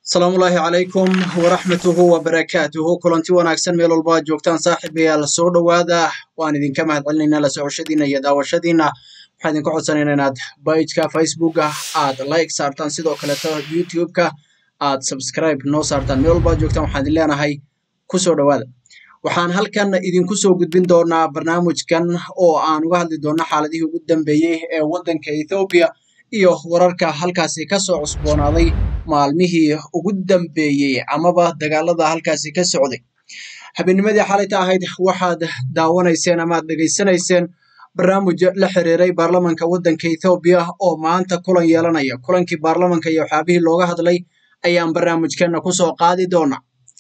السلام الله عليكم ورحمته وبركاته كلنتي wanaagsan meel walba joogtaan saaxiibayaal soo dhawaada waan idin ka mahadcelinayna la socoshadiina iyo daawashadiina waxaan idin ku codsanaynaa inaad page-ka Facebook-ga aad like saartaan sidoo kale YouTube-ka aad subscribe noo saartaan meel walba joogtaan waxaan idin leenahay ku soo dhawaada waxaan halkan idinku soo gudbin doonaa barnaamijkan oo aan uga hadli doono xaaladihii ugu dambeeyay ee wadanka Ethiopia iyo wararka halkaasi ka soo cusboonaaday maalmihii ugu dambeeyay amaba dagaalada halkaasi ka socday habeennimadii xalayta ahayd waxaad daawanayseen ama dhageysanayseen barnaamij la xiriiray baarlamaanka wadanka Ethiopia oo maanta kulan yeelanaya kulankii baarlamaanka iyo xaabihii looga hadlay ayaan barnaamijkeena ku soo qaadi doonaa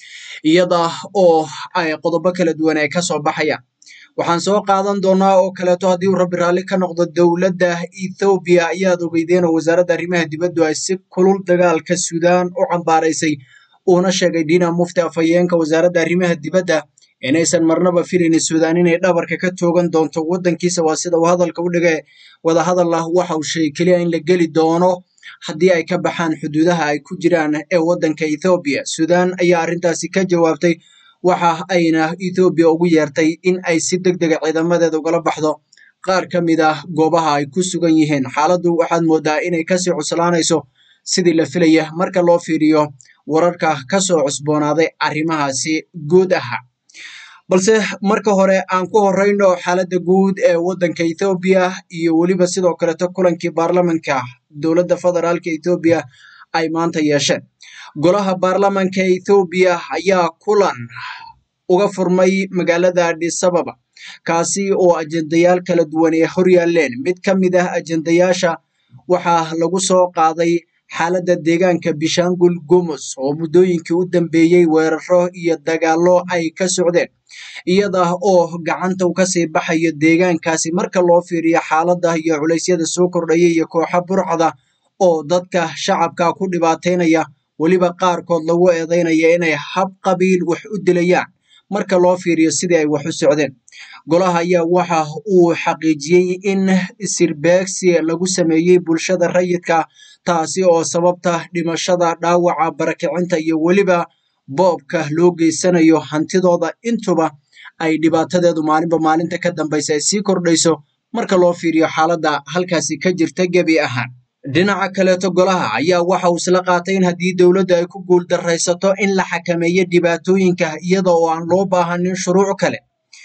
iyada oo ay qodobo kala duwan ay ka soo baxayaan waxaan soo qaadan doonaa oo kaleeto haddii uu rabbi raalli ka noqdo dowladda Ethiopia ayaad ogeydeen oo wasaaradda arrimaha dibadda ay si kulul dagaalka Suudaan u cambaaraysay uuna sheegay Dina Mufti afhayeenka wasaaradda arrimaha dibadda inaysan marnaba filayn Suudaan inay dhabarka ka toogan doonto wadankiisa waa sida uu hadalka u dhigay wada hadal ah waxa uu sheegay kaliya in la geli doono haddii ay ka baxaan xuduudaha ay ku jiraan ee wadanka Ethiopia Suudaan ayaa arrintaasi ka jawaabtay waxa ayna Ethiopia ugu yeertay in ay si degdeg ah ciidamadeeda ugala baxdo qaar ka mid ah goobaha ay ku sugan yihiin xaaladdu waxaad moodaa inay ka sii cuslaanayso sidii la filaya marka loo fiiriyo wararka ka soo cusboonaaday arrimahaasi guud aha balse marka hore aan ku horeyno xaaladda guud ee wadanka Ethiopia iyo waliba sidoo kale kulankii baarlamaanka dowladda federaalka Ethiopia ay maanta yeesheen golaha baarlamaanka Ethiopia ayaa kulan uga furmay magaalada Addis Ababa kaasi oo ajendayaal kala duwan ay hor yaaleen mid ka mid ah ajendayaasha waxaa lagu soo qaaday xaaladda deegaanka Bishangul Gumuz oo muddooyinkii u dambeeyay weeraro iyo dagaallo ay ka socdeen iyada oo gacanta uu ka sii baxayo deegaankaasi marka loo fiiriyo xaaladda iyo culeysyada soo kordhaya iyo kooxo burcada oo dadka shacabka ku dhibaateynaya waliba qaarkood lagu eedeynaya inay hab qabiil wax u dilayaan marka loo fiiriyo sidii ay wax u socdeen golaha ayaa waxa uu xaqiijiyay in sirbeegsi lagu sameeyay bulshada rayidka taasi oo sababta dhimashada dhaawaca barakicinta iyo waliba boobka loo geysanayo hantidooda intuba ay dhibaatadeedu maalinba maalinta ka dambaysa ay sii kordhayso marka loo fiiriyo xaaladda halkaasi ka jirta gebi ahaan dhinaca kaleeto golaha ayaa waxa uu isla qaatay in haddii dowladda ay ku guuldarraysato in la xakameeyo dhibaatooyinka iyada oo aan loo baahanin shuruuc kale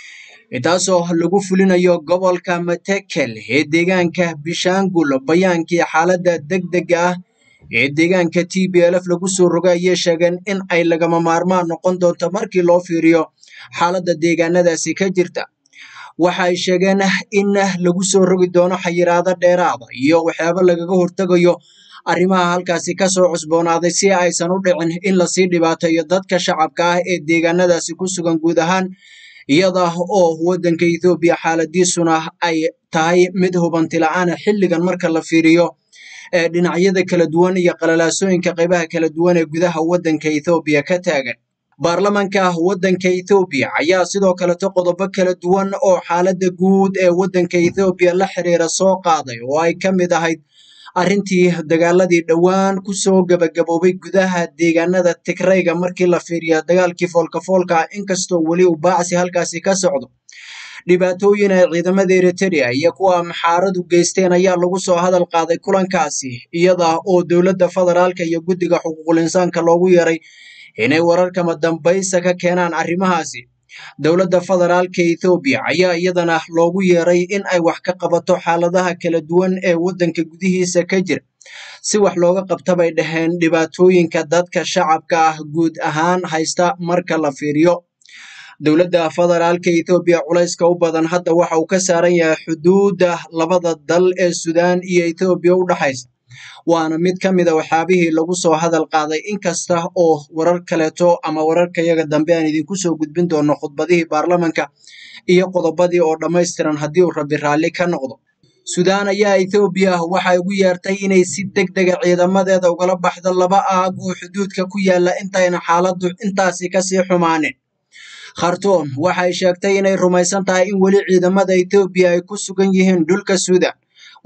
intaasoo lagu fulinayo gobolka Matakel ee deegaanka Bishangul bayaankii xaaladda degdega ah ee deegaanka TPLF lagu soo rogay ayay sheegeen in ay lagama maarmaan noqon doonto markii loo fiiriyo xaaladda deegaanadaasi ka jirta waxa ay sheegeen in lagu soo rogi doono xayiraado dheeraad ah iyo waxyaabo lagaga hortagayo arrimaha halkaasi ka soo cusboonaaday si aysan u dhicin in la sii dhibaateeyo dadka shacabka ah ee deegaanadaasi ku sugan guud ahaan iyada oo wadanka Ethiopia xaaladiisuna ay tahay mid hubanti la'aan xilligan marka la fiiriyo dhinacyada kala duwan iyo qalalaasooyinka qaybaha kala duwan ee gudaha wadanka Ethiopia ka taagan baarlamaanka wadanka Ethiopia ayaa sidoo kale qodobo kala duwan oo xaaladda guud ee wadanka Ethiopia la xiriira soo qaaday oo ay ka mid ahayd arrintii dagaaladii dhawaan ku soo gabagaboobay gudaha deegaanada Tigrayga markii la fiiriyo dagaalkii foolka inkastoo wali uu baacsi halkaasi ka socdo dhibaatooyin ay ciidamada Eritrea iyo kuwa maxaaradu geysteen ayaa lagu soo hadal qaaday kulankaasi iyada oo dowladda federaalka iyo guddiga xuquuqul insaanka loogu yeeray inay wararkama dambaysa ka keenaan arrimahaasi dowladda federaalka Ethiopia ayaa iyadana loogu yeeray in ay wax ka qabato xaaladaha kala duwan ee wadanka gudihiisa ka jira si wax looga qabto bay dhaheen dhibaatooyinka dadka shacabka ah guud ahaan haysta marka la fiiriyo dowladda federaalka Ethiopia culayska u badan hadda waxa uu ka saaran yahay xuduudda labada dal ee Suudaan iyo Ethiopia u dhaxaysa waana mid ka mid ah waxyaabihii lagu soo hadal qaaday inkasta oo warar kaleeto ama wararka iyaga dambe aan idinku soo gudbin doono khudbadihii baarlamaanka iyo qodobadii oo dhammaystiran haddii uu rabbi raalli ka noqdo Suudaan ayaa Ethiopia waxay ugu yeertay inay si degdeg ah ciidamadeeda ugala baxdo laba aag oo xuduudka ku yaala intayna xaaladdu intaasi ka sii xumaanin Khartoum waxay sheegtay inay rumaysan tahay in wali ciidamada Ethiopia ay ku sugan yihiin dhulka Suudaan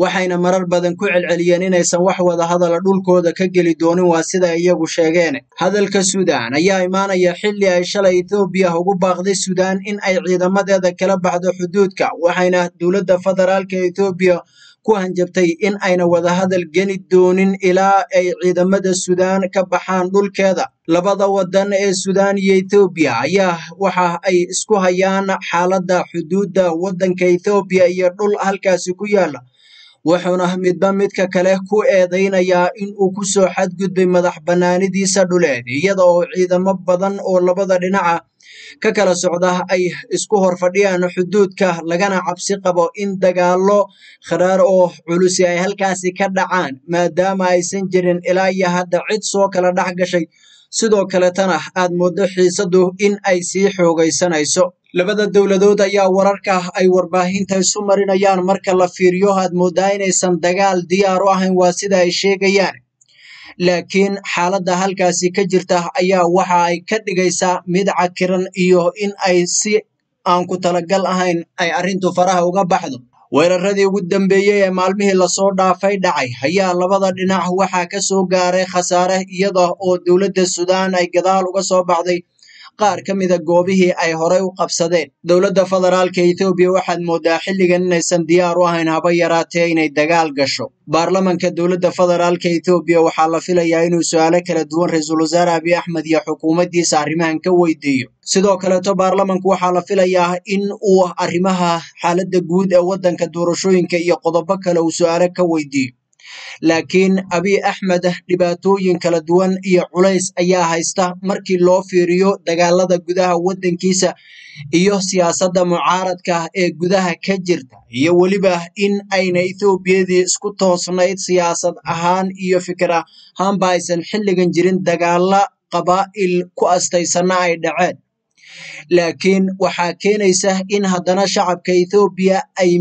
waxayna marar badan ku celceliyeen inaysan wax wada hadala dhulkooda ka geli doonin waa sida iyagu sheegeen. Hadalka Suudaan ayaa imaanaya xilli ay shalay Itoobiya ugu baaqday Suudaan in ay ciidamadeeda kala baxdo xuduudka, waxayna dowladda federaalka Itoobiya ku hanjabtay in ayna wada hadal geli doonin ilaa ay ciidamada Suudaan ka baxaan dhulkeeda. Labada wadan ee Suudaan iyo Itoobiya ayaa waxa ay isku hayaan xaaladda xuduudda wadanka Itoobiya iyo dhul halkaasi ku yaala, wuxuuna midba midka kale ku eedeynayaa in uu ku soo xadgudbay madax bannaanidiisa dhuleed, iyada oo ciidamo badan oo labada dhinaca ka kala socda ay isku horfadhiyaan xuduudka, lagana cabsi qabo in dagaallo kharaar oo culusi ay halkaasi ka dhacaan maadaama aysan jirin ilaa iyo hadda cid soo kala dhex gashay. Sidoo kaletana aad moodo xiisadu in ay sii xoogaysanayso. Labada dowladood ayaa wararka ay warbaahinta isu marinayaan marka la fiiriyo aad moodaa inaysan dagaal diyaar u ahayn waa sida ay sheegayaan, laakiin xaaladda halkaasi ka jirta ayaa waxa ay ka dhigaysaa mid cakiran iyo in ay si aan ku talagal ahayn ay arrintu faraha uga baxdo. Weeraradii ugu dambeeyay ee maalmihii lasoo dhaafay dhacay ayaa labada dhinac waxaa ka soo gaaray khasaare, iyada oo dowladda Suudaan ay gadaal uga soo baxday qaar ka mid a goobihii ay horay u qabsadeen. Dowladda federaalka Itoobiya waxaad moodaa xilligan inaysan diyaar u ahayn haba yaraatee inay dagaal gasho. Baarlamanka dowladda federaalka Itoobiya waxaa la filayaa inuu su'aalo kala duwan ra'iisul wasaare Abiy Ahmed iyo xukuumaddiisa arrimahan ka weydiiyo. Sidoo kaleeto baarlamanku waxaa la filayaa in uu arrimaha xaaladda guud ee waddanka, doorashooyinka iyo qodobo kale uu su'aalo ka weydiiyo. Laakiin Abiy Ahmed dhibaatooyin kala duwan iyo culays ayaa haysta markii loo fiiriyo dagaalada gudaha waddankiisa iyo siyaasadda mucaaradka ee gudaha ka jirta, iyo weliba in ayna Itoobiyadii isku toosnayd siyaasad ahaan iyo fikir ahaanba aysan xilligan jirin dagaalla qabaa'il ku astaysana ay dhaceen. Laakiin waxaa keenaysa in haddana shacabka Itoobiya ay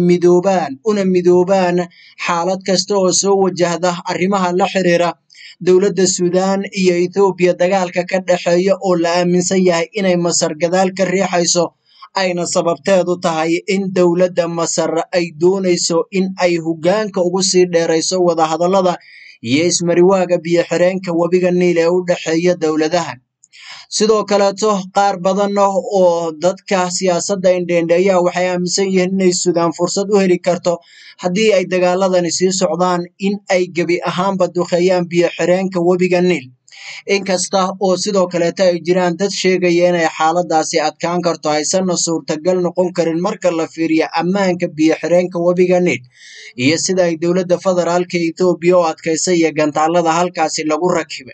una midoobaan xaalad kasta oo soo wajahda arrimaha la xiriira dowladda Suudaan iyo Itoobiya dagaalka ka dhexeeya, oo la aaminsan yahay inay Masar gadaal ka riixayso, ayna sababteedu tahay in dowladda Masar ay doonayso in ay hoggaanka ugu sii dheerayso wadahadallada iyo ismariwaaga biyo-xireenka webiga Niil ee u dhexeeya dowladahan. Sidoo kaleeto qaar badan oo dadka siyaasadda indheendheeya waxay aaminsan yihiin inay Suudaan fursad u heli karto haddii ay dagaaladani sii socdaan in ay gebi ahaanba duqeeyaan biyo-xireenka webiga Niil. Inkasta oo sidoo kaleeto ay jiraan dad sheegaya inay xaaladaasi adkaan karto, aysanna suurtagal noqon karin marka la fiiriyo ammaanka biyo-xireenka webiga Niil iyo sida ay dowladda federaalka Itoobiya u adkaysay iyo gantaalada halkaasi lagu rakibay.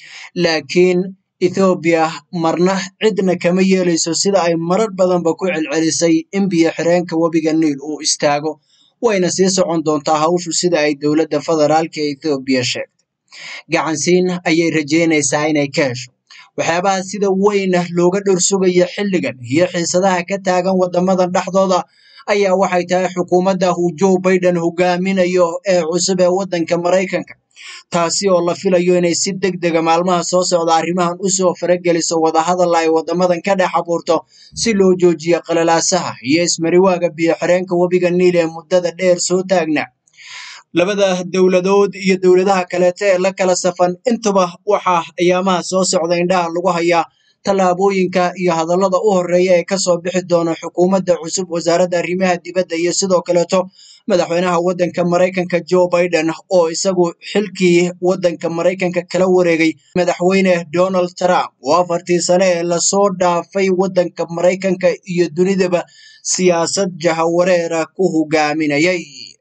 Laakiin Itoobiya marna cidna kama yeelayso, sida ay marar badanba ku celcelisay, in biyo-xireenka webiga Niil uu istaago, wayna sii socon doontaa hawshu sida ay dowladda federaalka Itoobiya sheegtay. Gacansiin ayay rajeynaysaa inay ka hesho. Waxyaabaha sida weyn looga dhursugayo xilligan iyo xiisadaha ka taagan wadamadan dhexdooda ayaa waxay tahay xukuumadda uu Joe Biden hogaaminayo ee cusub ee waddanka Maraykanka, taasi oo la filayo inay si degdega maalmaha soo socda arrimahan u soo farageliso wadahadal ay wadamadan ka dhex abuurto si loo joojiyo qalalaasaha iyo ismariwaaga biyo-xireenka webiga Niil ee muddada dheer soo taagnaa. Labada dowladood iyo dowladaha kaleeto ee la kala safan intuba waxaa ayaamaha soo socda indhaha lagu hayaa tallaabooyinka iyo hadallada u horreeya ee ka soo bixi doona xukuumadda cusub, wasaaradda arrimaha dibadda iyo sidoo kaleeto madaxweynaha waddanka Maraykanka Joe Biden oo isagu xilkii waddanka Maraykanka kala wareegay madaxweyne Donald Trump oo 4 sano ee lasoo dhaafay waddanka Maraykanka iyo dunidaba siyaasad jahawareera ku hogaaminayay.